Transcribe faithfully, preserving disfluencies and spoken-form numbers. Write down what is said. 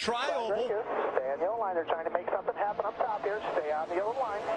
tri-oval. Stay on the yellow line. They're trying to make something happen up top here. Stay on the yellow line.